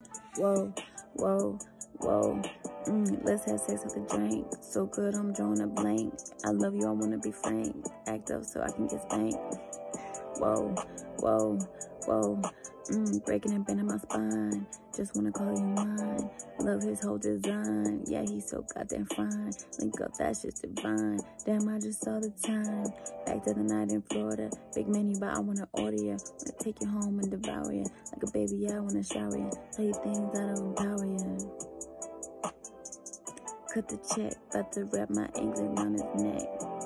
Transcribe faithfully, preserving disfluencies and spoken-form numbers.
Whoa, whoa, whoa. Mm, let's have sex with a drink. So good, I'm drawing a blank. I love you, I wanna be frank. Act up so I can get spanked. Whoa, whoa, whoa. Mm, breaking and bending my spine. Just wanna call you mine. Love his whole design. Yeah, he's so goddamn fine. Link up, that shit's divine. Damn, I just saw the time. Back to the night in Florida. Big menu, but I wanna order you. Wanna take you home and devour you. Like a baby, yeah, I wanna shower you. Tell you things that'll empower you. Cut the check, about to wrap my anklet around his neck.